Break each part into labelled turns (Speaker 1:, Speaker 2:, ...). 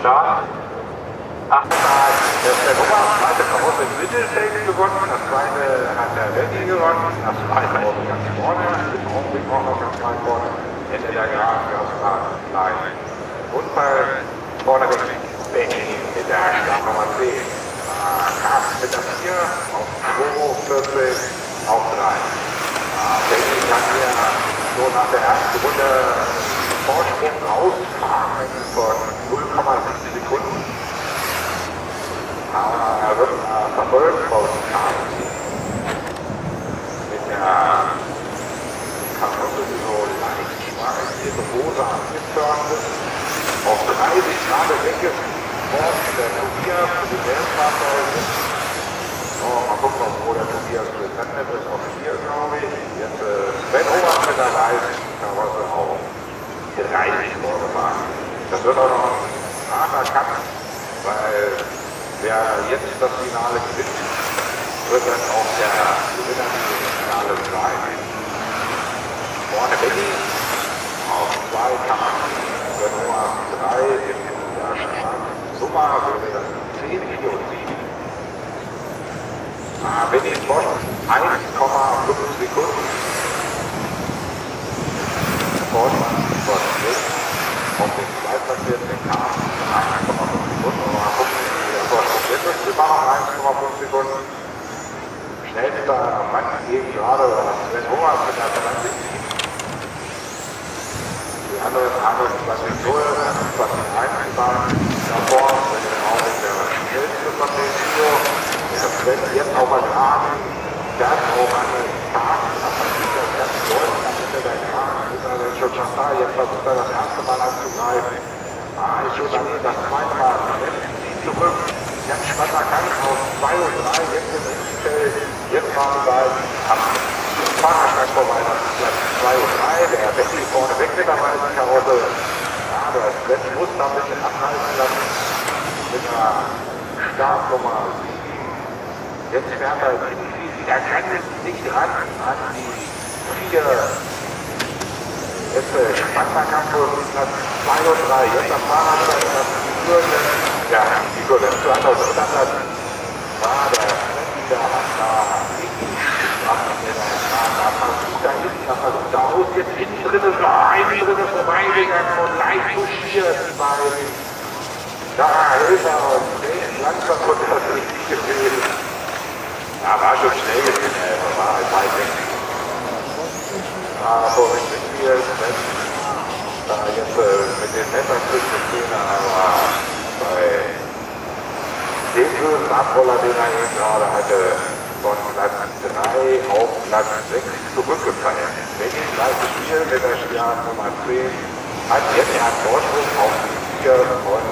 Speaker 1: Start. 8. Der Nummer, zweite Karosse im Mittelfeld gewonnen, das zweite hat der Benny gewonnen, das zweite Karosse ganz vorne, im Augenblick auch noch ganz weit vorne, Ende der Geraden, das war gleich. Unfall vorne weg, Benny mit der Startnummer 10. Carsten mit der 4, auf 2,40 auf 3. Benny kann hier so nach der ersten Runde Vorsprung rausfahren von 0,7 Sekunden. Aber er wird verfolgt von Carsten mit der Karosse, die so leicht schwarz ihre Hose angeturnt ist. Auf 3 sich gerade weggeworfen, der Tobias für die Weltfahrzeuge. Mal gucken, wo der Tobias gelandet ist, auf 4, glaube ich. Jetzt Sven Ober mit der weißen Karosse auch 30 vorgefahren. Das wird auch noch ein harter Kampf, weil wer jetzt das Finale gewinnt, wird dann auch der Gewinner des Finales sein. Vorne Benny, auf 2 Kampf, Sven Ober 3, im Start. Summa würde das 10 Kilo ziehen. Benny Bosch 1,5 Sekunden. Vorsprung von Nick auf den zweitplatzierten Carsten 1,5 Sekunden. Mal gucken, wie der Vorsprung jetzt ist. Immer noch 1,5 Sekunden. Schnellster Mann eben gerade Sven Homer mit der 20. Die andere 21 0, 21 war davor. Wenn wir auch der schnellste von den Video. Der Sven jetzt auch mal gerade. Das auch eine Carsten. Das ist das ganz deutlich am Ende der Carsten. Schon da, jetzt versucht er das erste Mal anzugreifen. Ist schon dann das zweite Mal. Zieht zurück. Ganz spannender Kampf auf 2 und 3. Jetzt im Mittelfeld. Jetzt fahren die beiden am Fahrersteig vorbei. Das ist Platz 2 und 3. Der Benny vorne weg mit der weißen Karosse. Ja, der Sven muss da ein bisschen abhalten lassen. Mit der Startnummer 7. Jetzt fährt er er kann nicht ran an die 4. Jetzt spannender Kampf um Platz 2 und 3. Jetzt am Fahrradsteig das führende. Ja, Nico Lenz hat auf dem Platz. Der Sven hat da richtig Spaß mit der Fahrt. Da versucht da aus. Jetzt innen drin ist noch innen drin vorbeigegangen und leicht touchiert die beiden. Da ist er und langsam wird das richtig gewählt. Ja, war schon schnell gewesen, war halt weit weg. Aber ich bin hier jetzt mit den Messerstücken stehen, aber bei dem bösen Abroller, den er eben gerade hatte, von Platz 3 auf Platz 6 zurückgefallen. Benny gleiches Spiel mit der Startnummer 10 hat jetzt einen Vorsprung auf die 4 und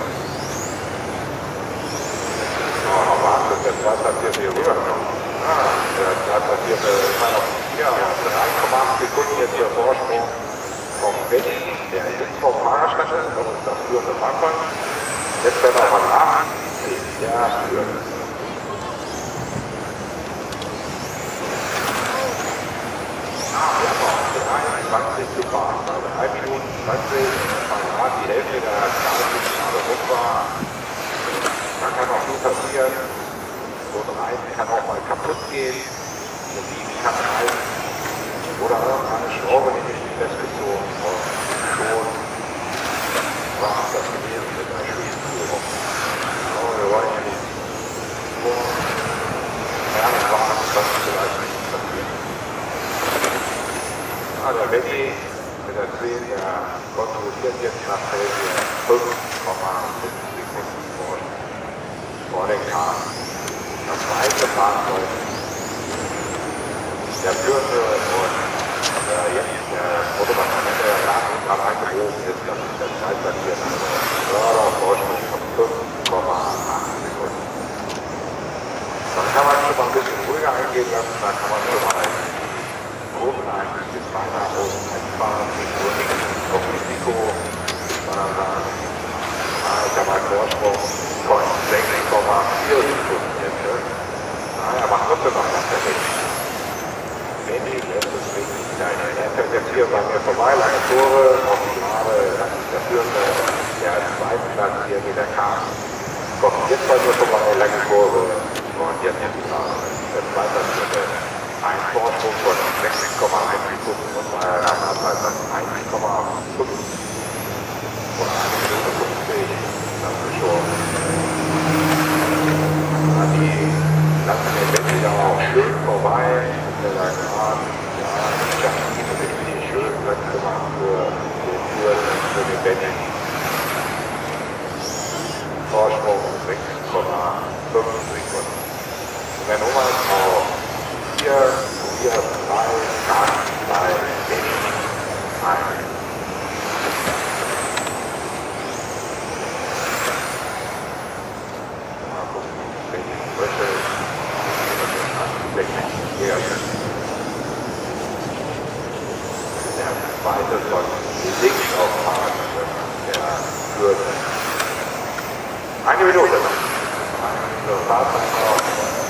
Speaker 1: Wahnsinn, der Zweitplatzierte hier rübergekommen. Der Zweitplatzierte immer noch 3,8 Sekunden jetzt der Vorsprung vom Benny, der jetzt vom Fahrerstand ist, das ist das führende Fahrzeug. Jetzt fährt er mal nach, der führende. Wir haben noch 23 zu fahren, also 1 Minuten 20, gerade die Hälfte der Startfinale rum war. Da kann auch viel passieren. So ein Reis kann auch mal kaputt gehen. Der Siegen kann rein. Oder irgendeine Schraube, die nicht festgezogen und schon war das gewesen mit einer Spielführung. Aber wir wollen ja nicht so ernst waren, dass es vielleicht nicht passiert. Der Benny mit der 10, der kontrolliert jetzt nach Feld 5,5 Sekunden vor den Karten. Das zweite Fahrzeug. Der führende und jetzt der Fotomann der Daten gerade eingehoben ist, das ist der Zweitplatzierte. Fördervorsprung von 5,8 Sekunden. Dann kann man schon mal ein bisschen ruhiger eingehen lassen, dann kann man schon mal oben ein bisschen weiter außen einfahren, nicht nur nichts auf Risiko, sondern sagen, ich habe einen Vorsprung von 6,4 Sekunden jetzt. Er macht trotzdem noch ganz perfekt. Benny lässt es richtig sein. Er fährt jetzt hier bei mir vorbei, lange Tore, auf die Gerade, das ist der führende der zweiten Platz hier wieder kam. Kommt jetzt bei mir vorbei, lange Kurve. Und jetzt der zweite Platz. Ein Vorsprung von 6,1 Sekunden und bei einer Anzahl von 1,5 von 1 Minute 50. Das ist schon. Die lassen den Wetter auch schön vorbei. Der Grad, ja, ich habe ihn richtig schön Platz gemacht für den Benny. Vorsprung 6,5 Sekunden. Und dann nochmal auf 4, 3, ganz 2, 1. Der zweite von links auf Fahrt, der führt 1 Minute noch. Der Fahrzeit auch.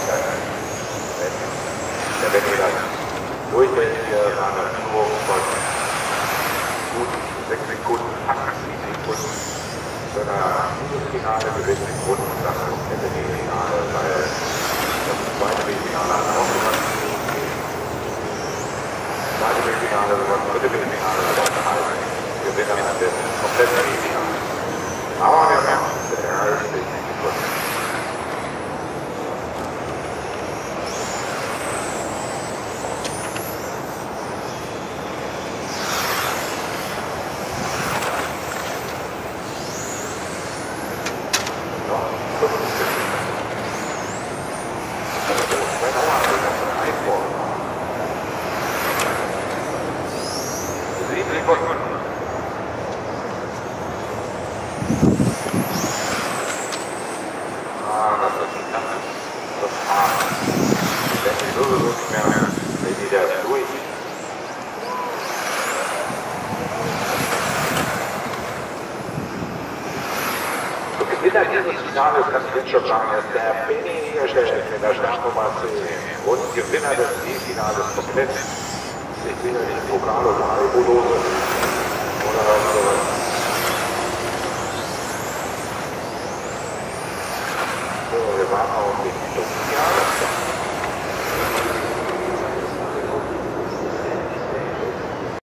Speaker 1: Der Benny dann durchweg hier eine Führung von gut 6 Sekunden, 8 Sekunden. Zu einer Finale gewinnt den Grund und dann kommt der Finale, weil das zweite Finale hat auch gemacht. Zweite Finale, dritte Finale, Gewinner an dem kompletten Finale. Aber wir haben der 30 Sekunden. Gewinner dieses Finales kann ich jetzt schon sagen, ist der Benny Nierstel mit der Startnummer 10 und Gewinner des E-Finales komplett. Ich sehe nicht Pokal oder Albolose oder sowas. So, wir waren auf den Finale.